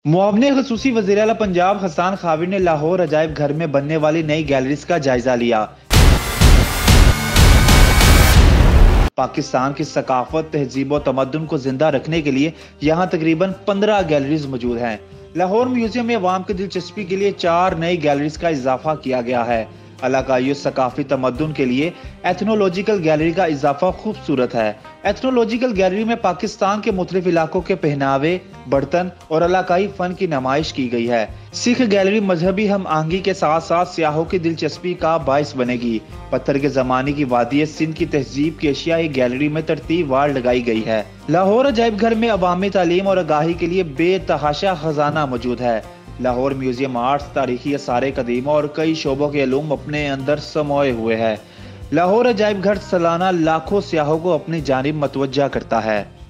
मुआवने खसूसी वज़ीर आला पंजाब हसन खाविर ने लाहौर अजायब घर में बनने वाली नई गैलरीज का जायजा लिया। पाकिस्तान की सकाफत, तहजीब और तमद्दुन को जिंदा रखने के लिए यहाँ तकरीबन 15 गैलरीज मौजूद हैं। लाहौर म्यूजियम में अवाम की दिलचस्पी के लिए 4 नई गैलरीज का इजाफा किया गया है। इलाकाई सकाफी तमद्दुन के लिए एथनोलॉजिकल गैलरी का इजाफा खूबसूरत है। एथनोलॉजिकल गैलरी में पाकिस्तान के मुख्तलिफ इलाकों के पहनावे, बर्तन और इलाकाई फन की नुमाइश की गई है। सिख गैलरी मजहबी हम आहंगी के साथ साथ सियाहों की दिलचस्पी का बाइस बनेगी। पत्थर के जमाने की वादी सिंध की तहजीब की अशिया एक गैलरी में तरतीबवार लगाई गई है। लाहौर अजायब घर में अवामी तालीम और आगाही के लिए बेतहाशा खजाना मौजूद है। लाहौर म्यूजियम आर्ट्स, तारीखी आसार कदीमा और कई शोबों के इल्म अपने अंदर समोए हुए है। लाहौर अजायब घर सालाना लाखों सियाहों को अपनी जानिब मतवज्जा करता है।